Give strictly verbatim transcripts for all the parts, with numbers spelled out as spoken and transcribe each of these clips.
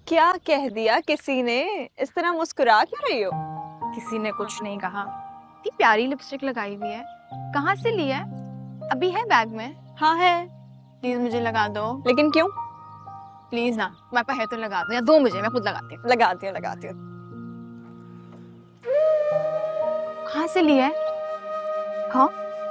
क्या कह दिया किसी ने? इस तरह मुस्कुरा क्यों रही हो? किसी ने कुछ नहीं कहा। इतनी प्यारी लिपस्टिक लगाई हुई है, कहाँ से ली है? अभी है बैग में? हाँ है। प्लीज मुझे लगा दो। लेकिन क्यों? प्लीज ना, मैं पे है तो लगा दो, या दो मुझे, मैं खुद लगाती हूँ। लगाती हूँ लगाती हूँ। कहाँ से ली है? हाँ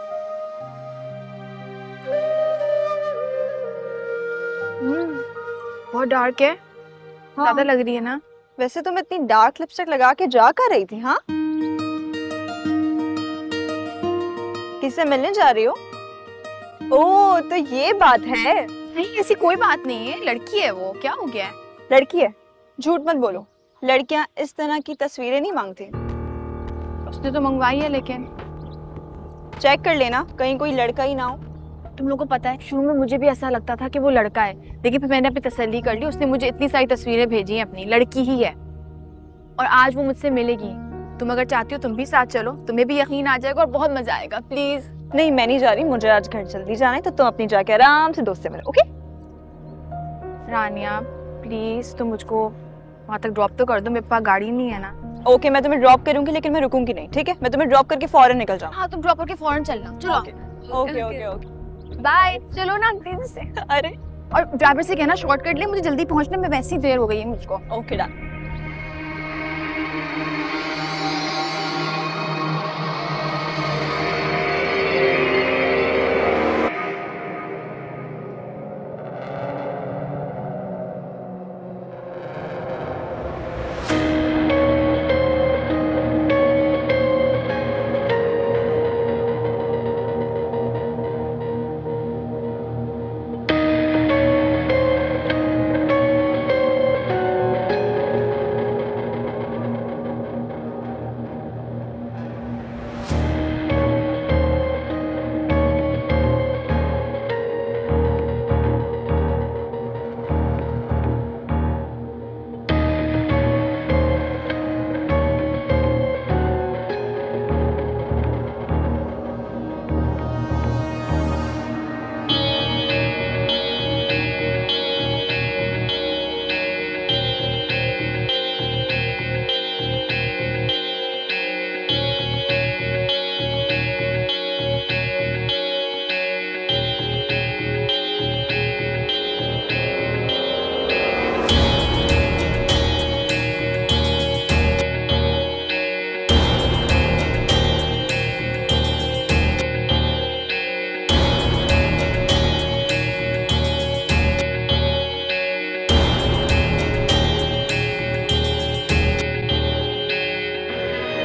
हम्म बहुत डार्क है। हाँ। ज्यादा लग रही है ना? वैसे तुम इतनी डार्क लिपस्टिक लगा के जा कर रही थी? हाँ, किससे मिलने जा रही हो? ओह, तो ये बात है। नहीं, ऐसी कोई बात नहीं है, लड़की है वो। क्या हो गया है? लड़की है? झूठ मत बोलो, लड़कियां इस तरह की तस्वीरें नहीं मांगती। उसने तो मंगवाई है, लेकिन चेक कर लेना कहीं कोई लड़का ही ना हो। तुम लोगों को पता है, शुरू में मुझे भी ऐसा लगता था कि वो लड़का है, लेकिन फिर मैंने अपनी तसल्ली कर ली। उसने मुझे इतनी सारी तस्वीरें भेजी हैं अपनी, लड़की ही है। और आज वो मुझसे मिलेगी। तुम अगर चाहती हो तुम भी साथ चलो, तुम्हें भी यकीन आ जाएगा और बहुत मजा आएगा। प्लीज। नहीं, मैं नहीं जा रही, मुझे आज घर जल्दी जाना है, तो तुम अपनी जाके आराम से दोस्त से मिलो। ओके रानिया प्लीज, तुम मुझको वहां तक ड्रॉप तो कर दो, मेरे पास गाड़ी नहीं है ना। ओके, मैं तुम्हें ड्रॉप करूंगी, लेकिन मैं रुकूंगी नहीं, ठीक है? मैं तुम्हें ड्रॉप करके फौरन निकल जाऊँ। हाँ, तुम ड्रॉप करके फौरन चलना। चलो ओके ओके ओके। बाय। चलो ना तेजी से। अरे, और ड्राइवर से कहना शॉर्टकट ले, मुझे जल्दी पहुंचना, मैं वैसे ही देर हो गई है मुझको। Okay done.